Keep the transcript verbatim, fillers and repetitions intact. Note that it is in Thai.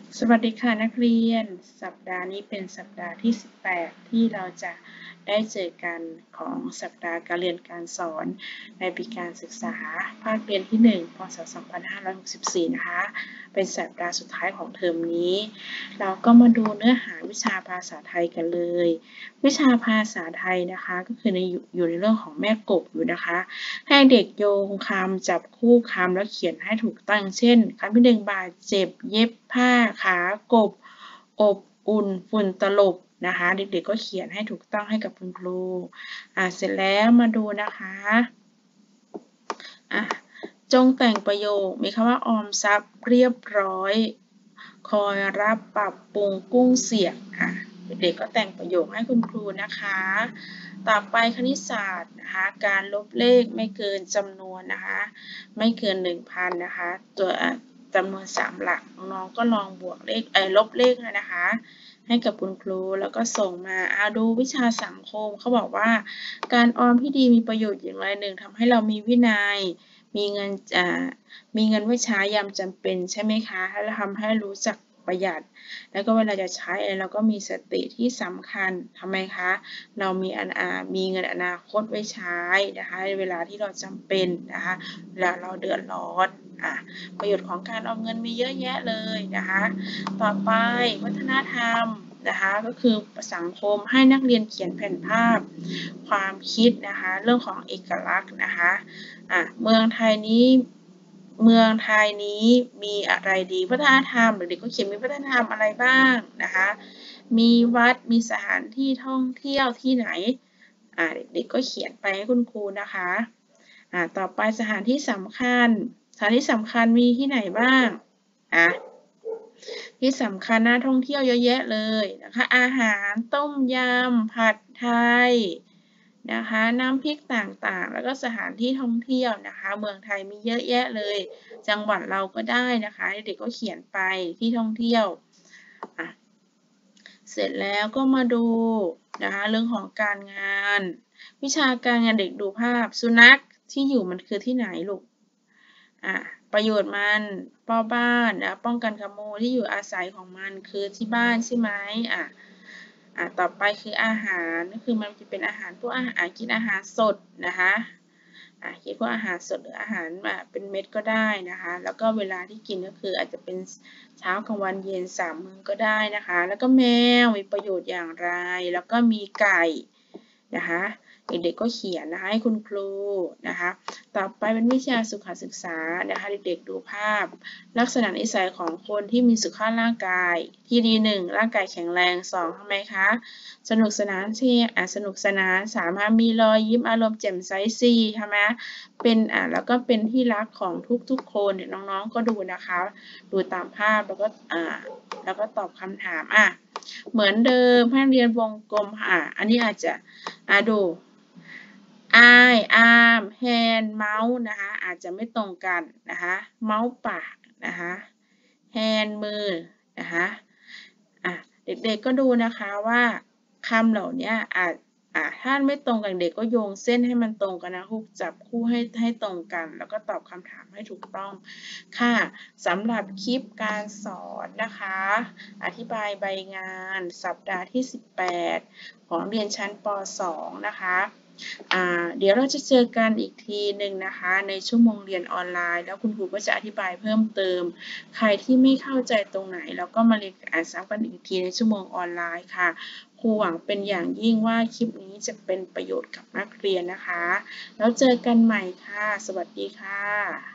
สวัสดีค่ะนักเรียนสัปดาห์นี้เป็นสัปดาห์ที่สิบแปดที่เราจะได้เจอกันของสัปดาห์การเรียนการสอนในปีการศึกษาภาคเรียนที่หนึ่งพ.ศ. สองพันห้าร้อยหกสิบสี่นะคะเป็นสัปดาห์สุดท้ายของเทอมนี้เราก็มาดูเนื้อหาวิชาภาษาไทยกันเลยวิชาภาษาไทยนะคะก็คือในอยู่ในเรื่องของแม่กบอยู่นะคะให้เด็กโยงคำจับคู่คำแล้วเขียนให้ถูกต้องเช่นคำที่หนึ่งบาดเจ็บเย็บผ้าขากบอบอุ่นฝุ่นตลบนะคะเด็กๆก็เขียนให้ถูกต้องให้กับคุณครูอ่าเสร็จแล้วมาดูนะคะอ่ะจงแต่งประโยคมีคำว่าออมทรัพย์เรียบร้อยคอยรับปรับปรุงกุ้งเสียบอ่ะเด็กๆก็แต่งประโยคให้คุณครูนะคะต่อไปคณิตศาสตร์นะคะการลบเลขไม่เกินจำนวนนะคะไม่เกิน หนึ่งพัน นะคะตัวจำนวนสามหลักน้องๆก็ลองบวกเลขเอ่อลบเลขเลยนะคะให้กับคุณครูแล้วก็ส่งมาเอาดูวิชาสังคมเขาบอกว่าการออมที่ดีมีประโยชน์อย่างไรหนึ่งทำให้เรามีวินัยมีเงินอ่ามีเงินไว้ใช้ยามจำเป็นใช่ไหมคะแล้วทำให้รู้จักประหยัดแล้วก็เวลาจะใช้เราก็มีสติที่สำคัญทำไมคะเรามีอนามีเงินอนาคตไว้ใช้นะคะเวลาที่เราจำเป็นนะคะเวลาเราเดือดร้อนอ่ะประโยชน์ของการออมเงินมีเยอะแยะเลยนะคะต่อไปวัฒนธรรมนะคะก็คือสังคมให้นักเรียนเขียนแผ่นภาพความคิดนะคะเรื่องของเอกลักษณ์นะคะอ่ะเมืองไทยนี้เมืองไทยนี้มีอะไรดีวัฒนธรรมเด็กๆก็เขียนมีวัฒนธรรมอะไรบ้างนะคะมีวัดมีสถานที่ท่องเที่ยวที่ไหนอ่าเด็กๆก็เขียนไปให้คุณครูนะคะอ่าต่อไปสถานที่สำคัญสถานที่สำคัญมีที่ไหนบ้างอ่ะที่สำคัญน่าท่องเที่ยวเยอะแยะเลยนะคะอาหารต้มยำผัดไทยนะคะน้ำพริกต่างๆแล้วก็สถานที่ท่องเที่ยวนะคะเมืองไทยมีเยอะแยะเลยจังหวัดเราก็ได้นะคะเด็กก็เขียนไปที่ท่องเที่ยวอ่ะเสร็จแล้วก็มาดูนะคะเรื่องของการงานวิชาการงานเด็กดูภาพสุนัขที่อยู่มันคือที่ไหนลูกอ่ะประโยชน์มันเฝ้าบ้านนะป้องกันขโมยที่อยู่อาศัยของมันคือที่บ้านใช่ไหมอ่ะอ่ะต่อไปคืออาหารก็คือมันจะเป็นอาหารพวกอาหารกินอาหารสดนะคะอ่ะคิดว่าอาหารสดหรืออาหารแบบเป็นเม็ดก็ได้นะคะแล้วก็เวลาที่กินก็คืออาจจะเป็นเช้ากลางวันเย็นสามมื้อก็ได้นะคะแล้วก็แมวมีประโยชน์อย่างไรแล้วก็มีไก่นะคะเด็กๆก็เขียนนะคะให้คุณครูนะคะต่อไปเป็นวิชาสุขศึกษานะคะเด็กๆดูภาพลักษณะนิสัยของคนที่มีสุขภาพร่างกายที่ดีหนึ่งร่างกายแข็งแรงสองทำไมคะสนุกสนานที่อ่ะสนุกสนานสามารถมีรอยยิ้มอารมณ์แจ่มใสสี่ทำไมเป็นอ่ะแล้วก็เป็นที่รักของทุกๆคนเดี๋ยวน้องๆก็ดูนะคะดูตามภาพแล้วก็อ่าแล้วก็ตอบคำถามอ่ะเหมือนเดิมให้เรียนวงกลมอ่ะอันนี้อาจจะอ่ะดู I arm hand เมาส์นะคะอาจจะไม่ตรงกันนะคะเมาส์ปากนะคะ hand มือนะคะอ่ะเด็กๆก็ดูนะคะว่าคำเหล่านี้อาจอ่ะถ้าไม่ตรงกันเด็กก็โยงเส้นให้มันตรงกันนะคู่จับคู่ให้ให้ตรงกันแล้วก็ตอบคำถามให้ถูกต้องค่ะสำหรับคลิปการสอนนะคะอธิบายใบงานสัปดาห์ที่สิบแปดของเรียนชั้นป สอง นะคะเดี๋ยวเราจะเจอกันอีกทีหนึ่งนะคะในชั่วโมงเรียนออนไลน์แล้วคุณครูก็จะอธิบายเพิ่มเติมใครที่ไม่เข้าใจตรงไหนเราก็มาเรียนอ่านซ้ำกันอีกทีในชั่วโมงออนไลน์ค่ะครูหวังเป็นอย่างยิ่งว่าคลิปนี้จะเป็นประโยชน์กับนักเรียนนะคะแล้วเจอกันใหม่ค่ะสวัสดีค่ะ